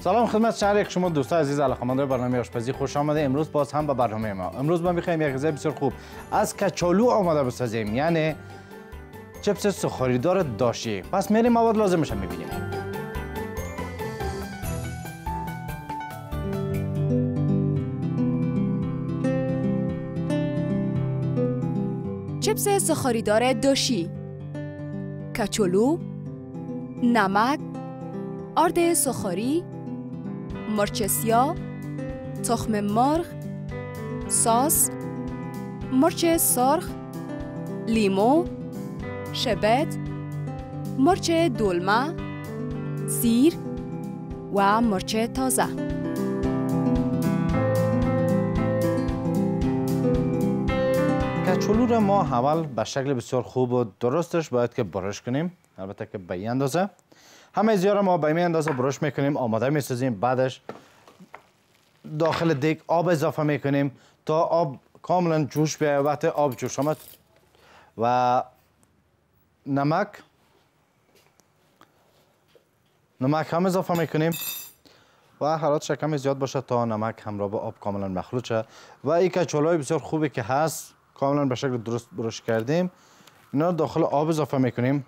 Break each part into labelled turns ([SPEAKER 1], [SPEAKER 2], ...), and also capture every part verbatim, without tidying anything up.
[SPEAKER 1] سلام خدمت شهر شما دوستان عزیز علاقه‌مندان برنامه آشپزی خوش آمده. امروز باز هم به برنامه ما. امروز ما می‌خوایم یک غذای بسیار خوب از کچالو آماده بسازیم، یعنی چپس سوخاریدار داشی. پس میریم مواد لازمش رو می‌بینیم.
[SPEAKER 2] چپس سوخاریدار داشی، کچالو، نمک، آرد سوخاری، مرچ سیاه، تخم مرغ، ساس، مرچ سرخ، لیمو، شبت، مرچ دلمه، سیر و مرچ تازه.
[SPEAKER 1] کچالو را ما اول به شکل بسیار خوب و درستش باید که برش کنیم، البته که به این اندازه. همه زیارا ما به این اندازه برش میکنیم، آماده میسازیم. بعدش داخل دیگ آب اضافه میکنیم تا آب کاملا جوش بیاید. وقتی آب جوش آمد و نمک نمک هم اضافه میکنیم و حرارتش کمی زیاد باشه تا نمک همراه با آب کاملا مخلوط شه. و این کچالوی بسیار خوبی که هست کاملا به شکل درست برش کردیم، اینا داخل آب اضافه میکنیم.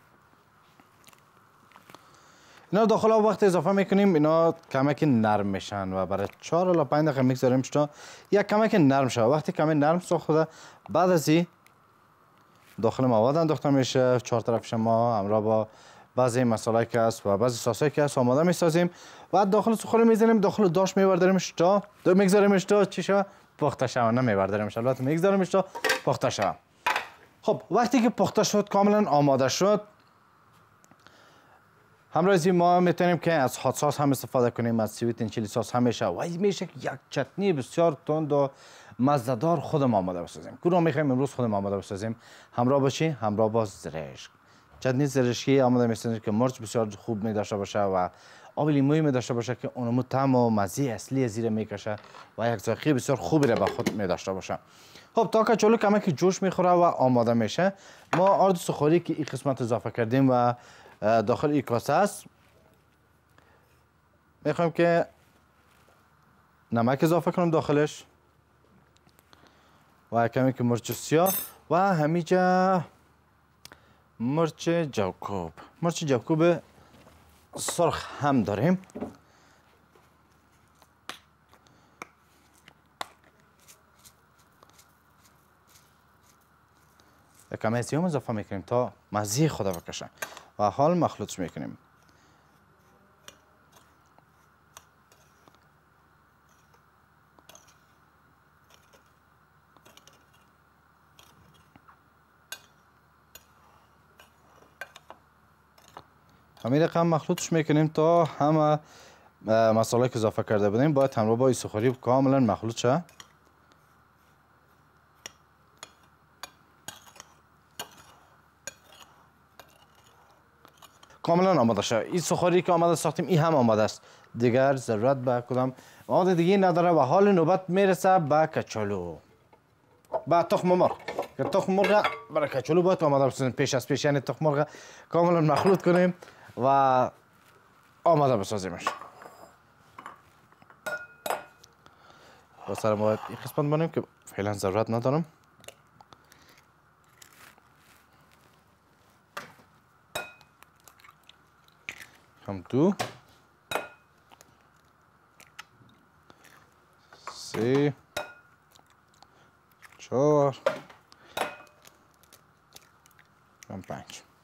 [SPEAKER 1] اینا داخل آب وقت اضافه میکنیم اینا کمک نرم میشن و برای چهار الی پنج دقیقه میگذاریم تا یک کمک نرم شه. وقتی کمی نرم ساخته بعد از این داخل مواد انداخته میشه. چهار طرفش ما همراه با بعضی مصالحه که هست و بعضی ساسایی که هست آماده میسازیم و داخل سوخاری میزنیم. داخل داش میبرداریمش تا دو میگذاریمش تا چی شه پخته شه. نمیبرداریمش، البته میگذاریمش تا پخته شه. خب وقتی که پخته شد کاملا آماده شد، همراهی ما میتونیم که از هات ساس هم استفاده کنیم، از سویت چیلی ساس هم میشه و این میشه یک چتنی بسیار تند و مزه‌دار خودم آماده بسازیم. کدوم میخوایم امروز خودم آماده بسازیم؟ همراه باشی، همراه با زرشک. چتنی زرشکی آماده میسازیم که مرچ بسیار خوب می داشته باشه و آب لیمویی می داشته باشه که اونمو طعم و مزه اصلی زیر میکشه و یک ذائقه بسیار خوبی را به خود می داشته باشه. خب تا کچالو کمک جوش میخوره و آماده میشه، ما آرد سوخاری که این قسمت اضافه کردیم و داخل این کاسه است میخوایم که نمک اضافه کنم داخلش و کمی که مرچ سیاه و همیشه مرچ جوکوب. مرچ جوکوب سرخ هم داریم. یک کمی سیاه اضافه میکنیم تا مزه خود بکشه و حال مخلوطش میکنیم. همین رقم مخلوطش میکنیم تا همه مصالحه که اضافه کرده بودیم باید همراه با این سوخاری کاملا مخلوط شه. کاملا آماده شه. این سوخاری که آماده ساختیم این هم آماده است، دیگر ضرورت به کدام مواد دیگه نداره و حال نوبت میرسه به کچالو با تخم مرغ. که تخم مرغ برای کچالو باید آماده بسازیم پیش از پیش، یعنی تخم مرغ کاملا مخلوط کنیم و آماده بسازیمش. با سر باید این قسمت بانیم که فعلا ضرورت ندارم. هم دو سه چهار هم پنج.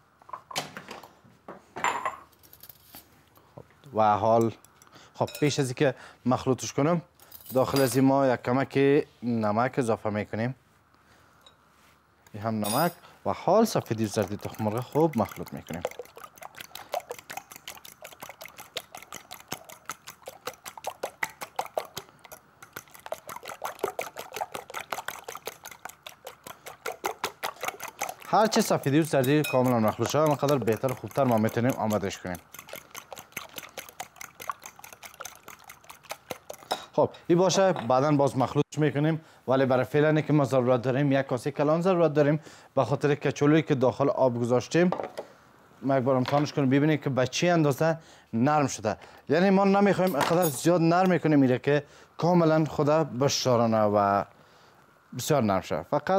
[SPEAKER 1] و حال خب پیش از اینکه مخلوطش کنم داخل از این ما یک کمک نمک اضافه میکنیم. این هم نمک و حال سفیدی و زردی تخم مرغ خوب مخلوط میکنیم. هرچه سفیدی و زردی کاملا مخلوط شد اونقدر بهتر و خوبتر ما میتونیم آمادهش کنیم. خب این باشه، بعدا باز مخلوطش میکنیم، ولی برای فعلا که ما ضرورت داریم یک کاسه کلان ضرورت داریم به خاطر کچالویی که داخل آب گذاشتیم ما یک بار امتحانش کنیم ببینید که به چی اندازه نرم شده. یعنی ما نمیخوایم اینقدر زیاد نرم میکنیم میره که کاملا خدا بشارانه و بسیار نرم شده. فقط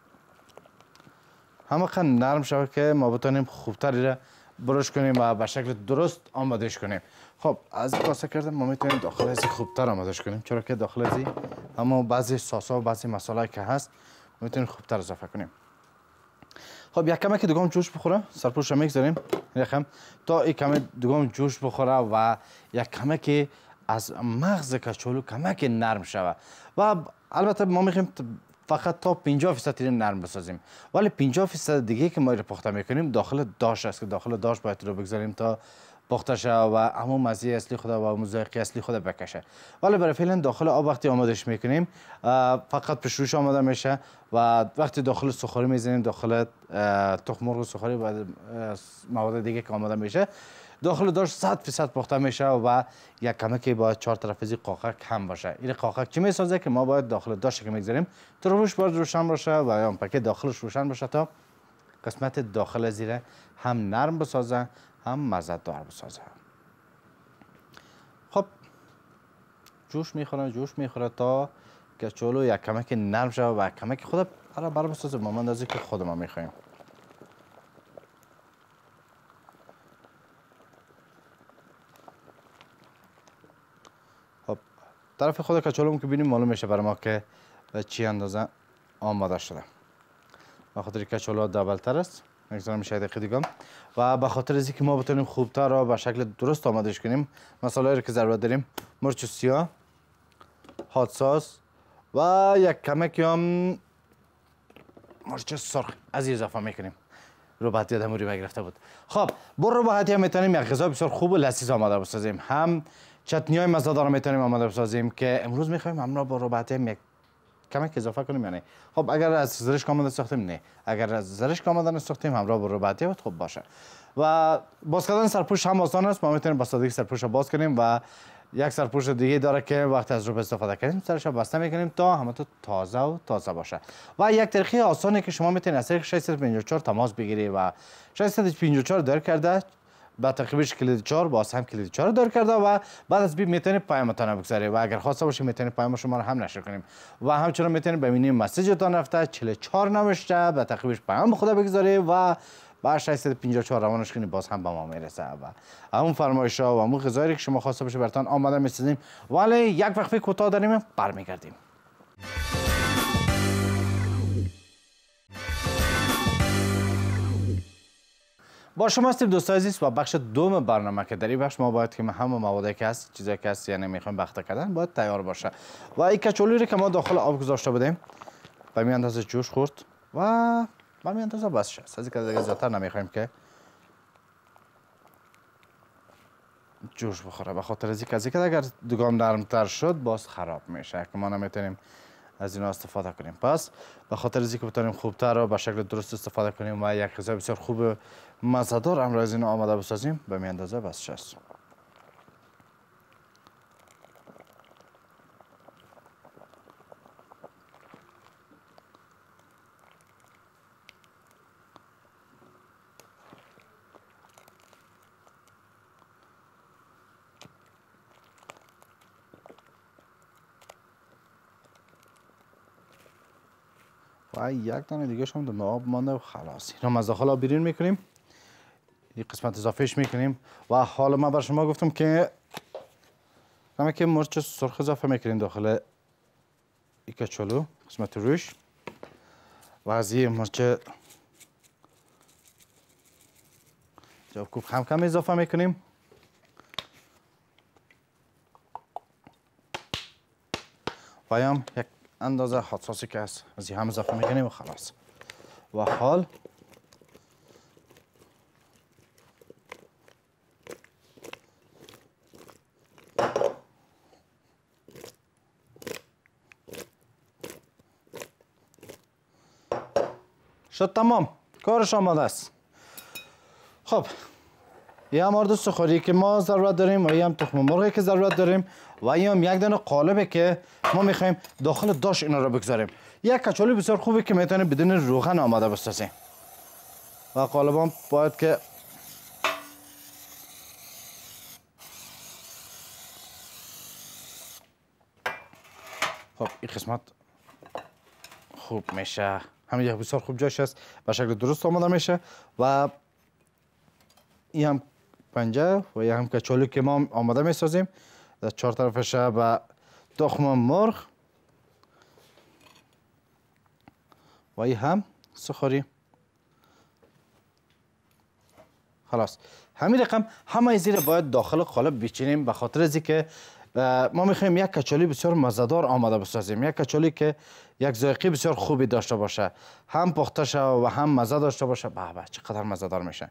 [SPEAKER 1] همه قدر نرم شده که ما بتونیم خوبتری را برش کنیم و به شکل درست آمادهش کنیم. خب از کاسه کردم ما میتونیم داخل ازی خوبتر آمادهش کنیم، چرا که داخل ازی اما بعضی ساسا و بعضی مسائل که هست میتونیم خوبتر اضافه کنیم. خب یک کمی که دوگام جوش بخوره سرپوش رو میگذاریم یکم تا این کمی دوگام جوش بخوره و یک کمی که از مغز کچالو کمی که نرم شود و البته ما میخوایم فقط تا پنجاه درصد نرم بسازیم، ولی پنجاه درصد دیگه که ما رو پخته میکنیم داخل داش است که داخل داش باید رو بگذاریم تا پخته شه و همون مزه اصلی خود و همون ذائقه اصلی خود بکشه. ولی برای فعلا داخل آب وقتی آمادهش میکنیم فقط پشروش آماده میشه و وقتی داخل سوخاری میزنیم داخل تخم مرغ سوخاری بعد مواد دیگه که آماده میشه داخل داش صد درصد پخته میشه و یک کمی که باید چهار طرف ازی قاقک کم باشه. این قاقک چی میسازه که ما باید داخل داش که میگذاریم تروش باید روشن باشه و یا پاکه داخلش روشن باشه تا قسمت داخل زیره هم نرم بسازه هم مزه دار بسازه. خب جوش میخوره جوش میخوره تا کچالو یک کمی که نرم شده و یک کمی که خود برای بر بسازه مانند از که خود ما میخوایم. خب طرف خود کچالو که ببینیم معلوم میشه برای ما که به چی اندازه آماده شده. به خاطر کچالو دبلتر است میگذارم میشه دقیقه دیگه و به خاطر از اینکه ما بتونیم خوبتر را به شکل درست آمادهش کنیم مسائلی که ضرورت داریم مرچ سیاه، هات ساس و یک کمک هم مرچ سرخ از اضافه میکنیم. رو بعد یادم رو بگرفته بود. خب بر رو بعد هم میتونیم یک غذا بسیار خوب و لذیذ آماده بسازیم. هم چتنی های مزه‌دار میتونیم آماده بسازیم که امروز میخوایم همراه با رو بعد هم یک کمک اضافه کنیم. یعنی خب اگر از زرشک آماده ساختیم نه، اگر از زرشک آماده نساختیم همراه با رباطی بود خوب باشه. و باز کردن سرپوش هم آسان است، ما میتونیم با سادگی سرپوش رو باز کنیم و یک سرپوش دیگه داره که وقتی از روب استفاده کنیم سرش رو بسته میکنیم تا همه تو تازه و تازه باشه. و یک طریقه آسانی که شما میتونید از طریق ششصد و پنجاه و چهار تماس بگیری و ششصد و پنجاه و چهار دار کرده با تقریبش کلید چهار باز هم کلید چهار دار کرده و بعد از بی میتونید پیامتان بگذارید و اگر خواسته باشید میتونید پیام شما رو هم نشر کنیم و همچنین میتونید ببینید مسیجتان رفته چهل و چهار نوشته با تقریبش پیام خدا بگذارید و با ششصد و پنجاه و چهار روانش کنید باز هم به ما میرسه و همون فرمایش ها و همون غذایی که شما خواسته باشه براتون آماده میسازیم. ولی یک وقفه کوتاه داریم برمیگردیم. با شما هستیم دوستان عزیز و بخش دوم برنامه که در این بخش ما باید که همه موادی که هست چیزایی که هست یعنی میخوایم بخته کردن باید تیار باشه و این کچالویی رو که ما داخل آب گذاشته بودیم به این اندازه جوش خورد و به این اندازه بس شد. از اینکه دیگه زیادتر نمیخوایم که جوش بخوره به خاطر از اینکه از اینکه اگر دوگام نرمتر شد باز خراب میشه که ما نمیتونیم از اینا استفاده کنیم. پس به خاطر از اینکه بتونیم خوبتر و به شکل درست استفاده کنیم و یک غذا بسیار خوب مزه‌دار امروز از اینا آماده بسازیم به می اندازه بس شست. و یک دانه دیگه شما در آب مانده و خلاص اینا از داخل آب بیرون میکنیم این قسمت اضافهش میکنیم و حالا من بر شما گفتم که کمی که مرچ سرخ اضافه میکنیم داخل این کچالو قسمت روش و از این مرچ جوکوب هم کم اضافه میکنیم و هم یک اندازه حساسی که هست از این هم اضافه میکنیم و خلاص. و حال شد تمام کارش آماده است. خب یه هم آرد سوخاری که ما ضرورت داریم و یه هم تخم مرغی که ضرورت داریم و یه هم یک دانه قالبه که ما میخوایم داخل داش اینا رو بگذاریم. یک کچالو بسیار خوبه که میتونه بدون روغن آماده بسازیم و قالب هم باید که خب این قسمت خوب میشه. همین یک بسیار خوب جاش است، به شکل درست آماده میشه. و این هم پنجه و این هم کچالو که ما آماده میسازیم. در چهار طرفش با تخم مرغ و این هم سوخاری. خلاص همین رقم همه زیر باید داخل قالب بچینیم، به خاطر از اینکه ما میخوایم یک کچالی بسیار مزه‌دار آماده بسازیم، یک کچالی که یک ذائقه بسیار خوبی داشته باشه، هم پخته شه و هم مزه داشته باشه. به به چقدر مزه‌دار میشه.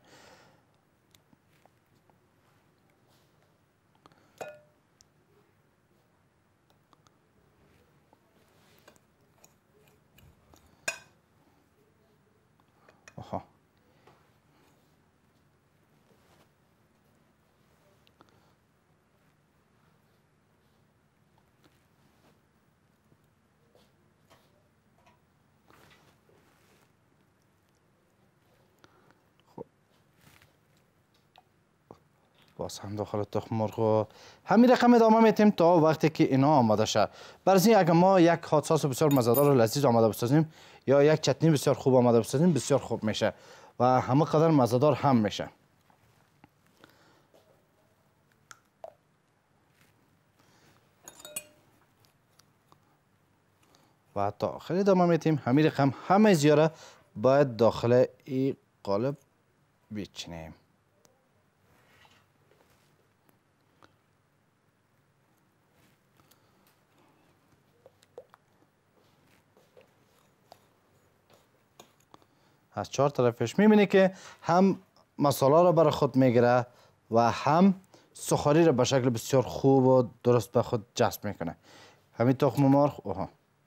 [SPEAKER 1] آها باز هم داخل تخم مرغ و همین رقم ادامه میتیم تا وقتی که اینا آماده شه. برای اگر ما یک هات ساس بسیار مزه‌دار و لذیذ آماده بسازیم یا یک چتنی بسیار خوب آماده بسازیم، بسیار خوب میشه و همه قدر مزه‌دار هم میشه. و تا آخر ادامه میتیم. همین رقم همه زیاره باید داخل این قالب بچینیم. از چهار طرفش میبینی که هم مساله را برای خود میگیره و هم سوخاری را به شکل بسیار خوب و درست به خود جذب میکنه. همین تخم مرغ، اوها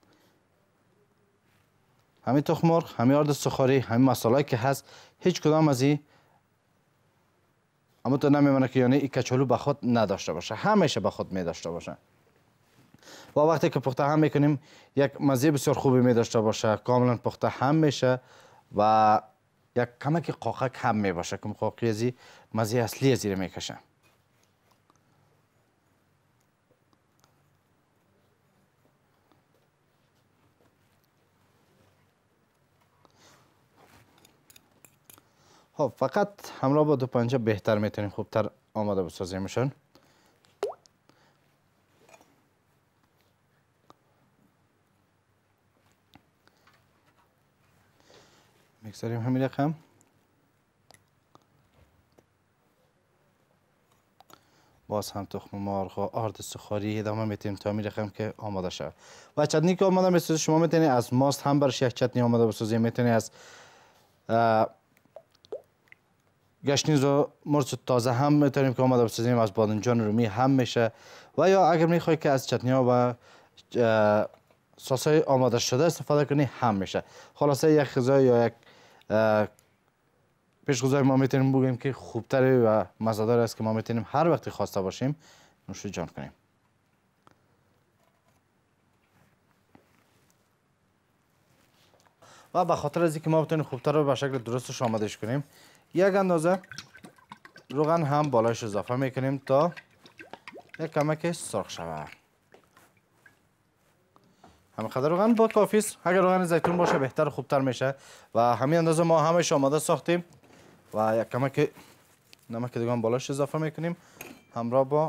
[SPEAKER 1] همین تخم مرغ، همین آرد سوخاری، همین مساله‌ای که هست، هیچ کدام از این اما تو نمیمونه که یعنی این کچالو به خود نداشته باشه، همیشه به خود میداشته باشه. و وقتی که پخته هم میکنیم یک مزه بسیار خوبی میداشته باشه، کاملا پخته هم میشه و یک کمک قاقک هم می باشه که قاقی ازی مزه اصلی زیر میکشه. خب فقط همراه با دو پنجه بهتر میتونیم خوبتر آماده بسازیمشون. میگذاریم همین رقم. باز هم تخم مرغ و آرد سوخاری ادامه میتیم تا همین رقم که آماده شد. و چتنی که آماده میسازید شما میتونید از ماست هم برش یک چتنی آماده بسازید، میتونید از گشنیز و مرچ تازه هم میتونیم که آماده بسازیم، از بادمجان رومی هم میشه. و یا اگر میخواید که از چتنی ها و سس های آماده شده استفاده کنی هم میشه. خلاصه یک غذا یا یک پیش غذای ما میتونیم بگیم که خوبتری و مزه‌دار است که ما میتونیم هر وقتی خواسته باشیم نوش جان کنیم. و به خاطر از اینکه ما بتونیم خوبتر و به شکل درستش آمادهش کنیم، یک اندازه روغن هم بالایش اضافه میکنیم تا یک کمک سرخ شود. همین قدر روغن با کافی است. اگر روغن زیتون باشه بهتر و خوبتر میشه. و همین اندازه ما همش آماده ساختیم و یک کمک نمک دیگه هم بالاش اضافه میکنیم همراه با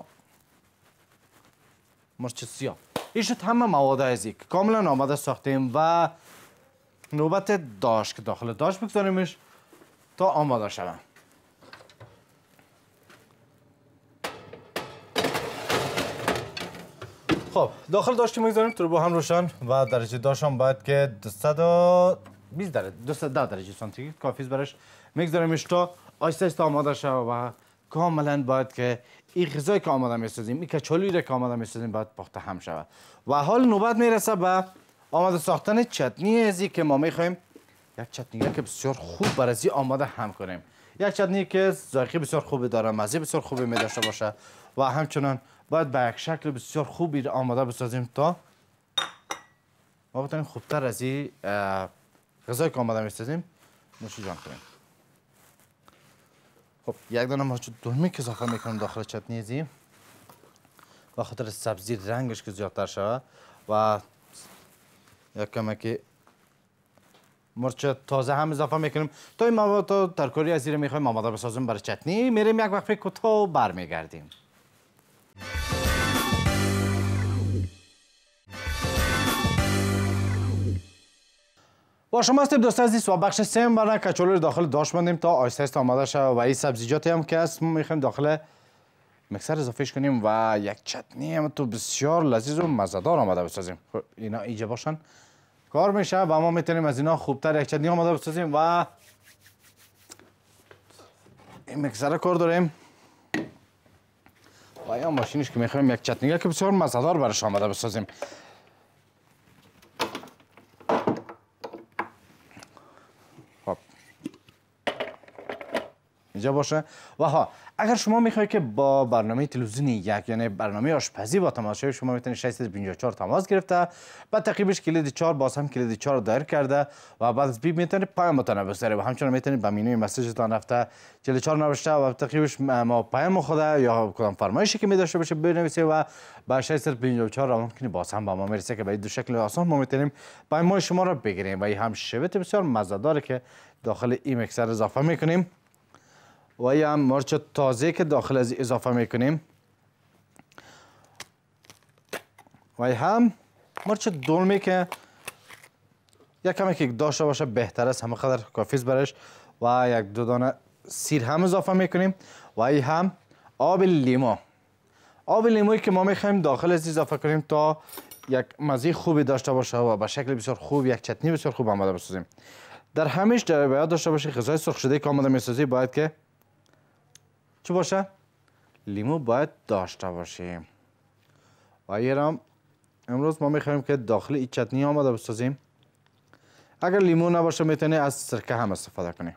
[SPEAKER 1] مرچ سیاه. این شد همه مواد ازی که کاملا آماده ساختیم و نوبت داش که داخل داش بگذاریمش تا آماده شود. خب داخل داشتی میگذاریم توربو هم روشن و درجه داش هم باید که دویست و بیست درجه دویست و ده درجه سانتیگراد کافی است برش میگذاریمش تا آهسته آهسته آماده شود و کاملا باید که این غذایی که آماده میسازیم، این کچالی را که آماده میسازیم باید پخته هم شود. و حال نوبت میرسه به آماده ساختن چتنی ازی که ما میخوایم یک چتنی که بسیار خوب برای آماده هم کنیم. یک چتنی که ذائقه بسیار خوبی داره، مزه بسیار خوبی می داشته باشه و همچنان باید به یک شکل بسیار خوبی آماده بسازیم تا ما بتونیم خوبتر از این غذایی که آماده میسازیم نوش جان کنیم. خب یک دانه مرچ دلمی که اضافه میکنم داخل چتنی ازی به خاطر سبزی رنگش که زیادتر شود و یک کمکی مرچ تازه هم اضافه میکنیم. تا این مواد تا ترکاری از زیر میخوایم آماده بسازیم برای چتنی. میریم یک وقت کوتاه و برمیگردیم. با شما هستیم دوست عزیز و بخش سوم برای کچالو رو داخل داش بندیم تا آهسته آهسته آماده شود و این سبزیجاتی هم که هست میخوایم داخل مکسر اضافهش کنیم و یک چتنی هم تو بسیار لذیذ و مزه‌دار آماده بسازیم. اینا اینجا باشن کار میشه و ما میتونیم از اینا خوبتر یک چتنی آماده بسازیم و این مکسر کار داریم و یا ماشینش که میخوایم یک چتنی که بسیار مزه‌دار براش آماده بسازیم. خب اینجا باشه و ها اگر شما میخواید که با برنامه تلویزیونی یک یعنی برنامه آشپزی با تماشاچی شما میتونید ششصد و پنجاه و چهار تماس گرفته بعد تقریبش کلید چهار باز هم کلید چهار دایر کرده و بعد از بی میتونید پیامتون بسازید و همچنین میتونید به مینوی مسیجتان رفته چهل و چهار نوشته و تقریبش ما پیام خود یا کدام فرمایشی که می‌داشته باشه بنویسید و با ششصد و پنجاه و چهار ممکنه باز هم با ما میرسه که به دو شکل آسان ما میتونیم پیام شما را بگیریم و این هم شبت بسیار مزه‌داره که داخل این مکسر اضافه میکنیم و یا هم مرچ تازه که داخل از اضافه میکنیم و هم مرچ دلمه که یک کمی که داشته باشه بهتر است همه قدر کافی است برش و یک دو دانه سیر هم اضافه میکنیم و این هم آب لیمو آب لیمویی که ما میخوایم داخل از اضافه کنیم تا یک مزه خوبی داشته باشه و به شکل بسیار خوب یک چتنی بسیار خوب آماده بسازیم. در همیش در باید داشته باشه غذای سرخ شده که آماده میسازی باید که چه باشه؟ لیمو باید داشته باشیم و ایرام امروز ما میخوایم که داخل این چتنی آماده بسازیم. اگر لیمو نباشه میتونی از سرکه هم استفاده کنی.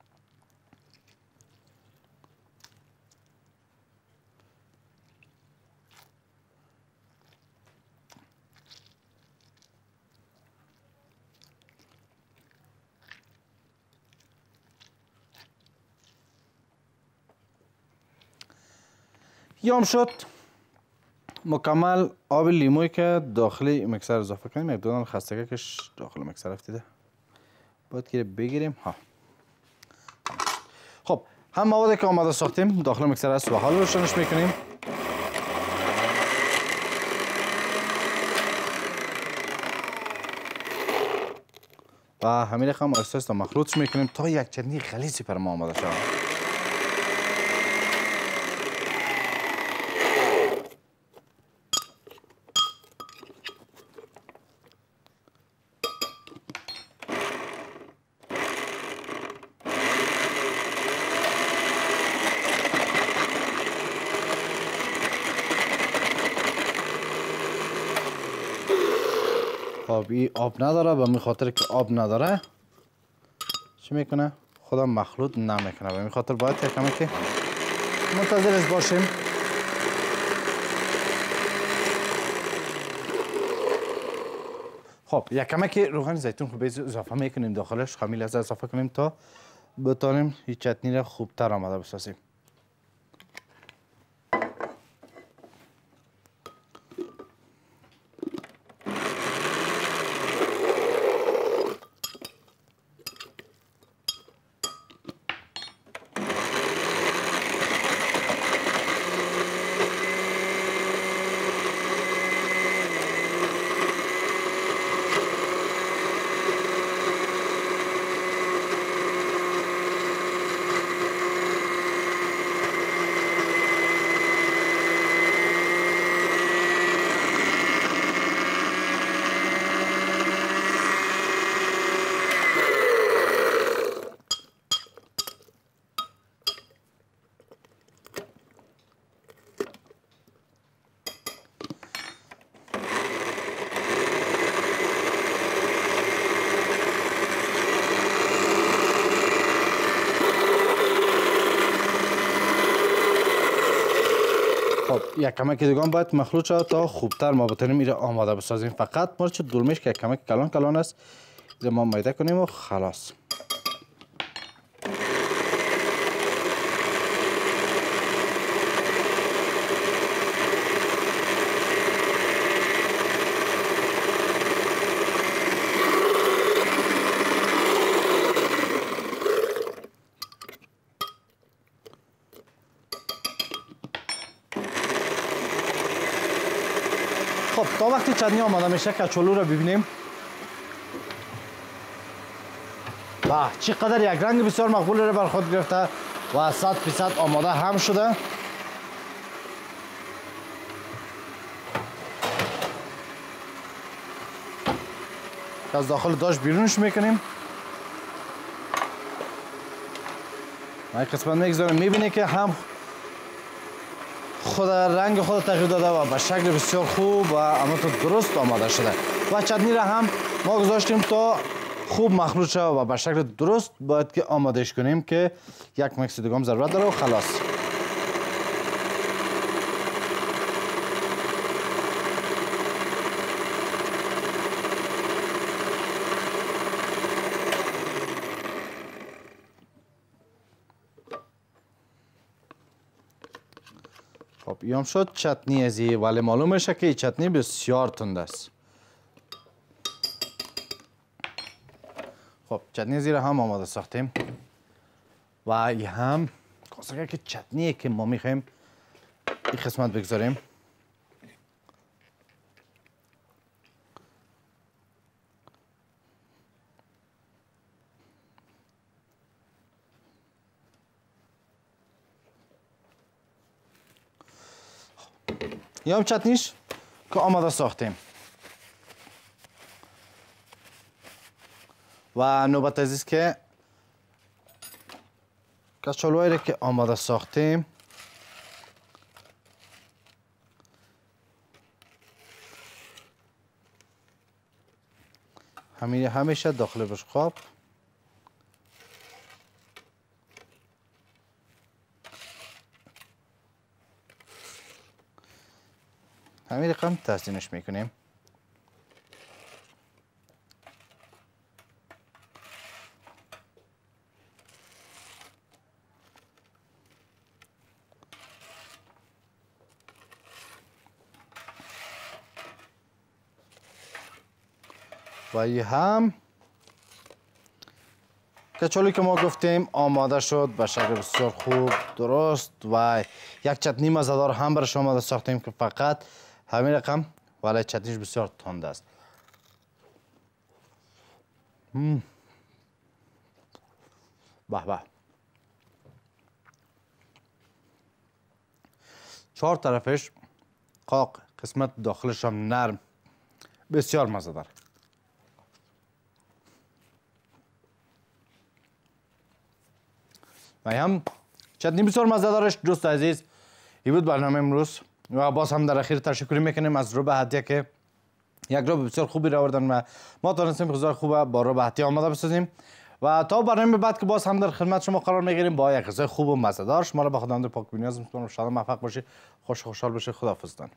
[SPEAKER 1] یام شد مکمل آب لیمویی که داخل مکسر اضافه کنیم. یک دو خستگی کش داخل مکسر افتیده باید که بگیریم ها. خب هم موادی که آماده ساختیم داخل مکسر است و حال روشنش میکنیم و همین رقم آهسته آهسته مخلوطش میکنیم تا یک چتنی غلیظی پر ما آماده شود. آبی آب نداره به می خاطر که آب نداره چی میکنه خدا مخلوط نمیکنه به می خاطر باید یک کمی که منتظر باشیم. خب یک کمی که روغن زیتون خوب اضافه میکنیم داخلش خمیل از اضافه کنیم تا بتونیم این چتنی را خوبتر آماده بسازیم. خب یک کمک دیگه هم باید مخلوط شد تا خوبتر ما بتونیم این آماده بسازیم. فقط مرچ دلمش که یک کمک کلان کلان است ما میده کنیم و خلاص. وقتی چتنی آماده میشه کچالو رو ببینیم. با چقدر یک رنگ بسیار مقبول رو بر خود گرفته و صد درصد آماده هم شده. از داخل داش بیرونش میکنیم. این قسمت میگذاریم میبینی که هم خود رنگ خود تغییر داده و به شکل بسیار خوب و همونطور درست آماده شده و چتنی را هم ما گذاشتیم تا خوب مخلوط شده و به شکل درست باید که آمادهش کنیم که یک مکس دیگه هم ضرورت داره و خلاص. خب ایام شد چتنی ازی، ولی معلوم میشه که این چتنی بسیار تند است. خب چتنی ازی را هم آماده ساختیم و این هم کاسه که چتنیه که ما میخوایم این قسمت بگذاریم. یا هم چتنیش که آماده ساختیم و نوبت از است که کچالوهایی را که آماده ساختیم همین همیشه داخل بشقاب همین رقم تزیینش میکنیم. و این هم کچالویی که ما گفتیم آماده شد به شکل بسیار خوب درست و یک چتنی مزه‌دار هم برش آماده ساختیم که فقط همین رقم ولی چتنیش بسیار تند است. به به چهار طرفش قاق، قسمت داخلش هم نرم، بسیار مزه‌دار. و هم چتنی بسیار مزه‌دارش دوست عزیز. این بود برنامه امروز و باز هم در اخیر تشکر میکنیم از رب هدیه که یک رب بسیار خوبی را آوردن و ما تونستیم غذای خوب با رب هدیه آماده بسازیم و تا برنامه بعد که باز هم در خدمت شما قرار میگیریم با یک غذای خوب و مزه‌دار. شما را به خداوند پاک بینیاز میسپارم. شاد و موفق باشید، خوش خوشحال باشید. خداحافظتان.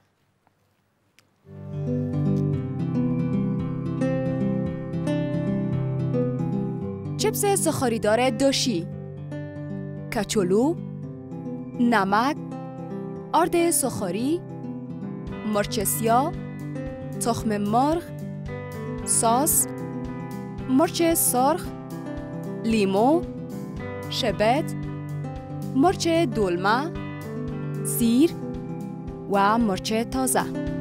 [SPEAKER 2] چیپس ساخاریدار داشی، کچالو، نمک، آرد ساخاری، مرچ سیاه، تخم مرغ، ساس، مرچ سرخ، لیمو، شبت، مرچ دلمه، سیر و مرچ تازه.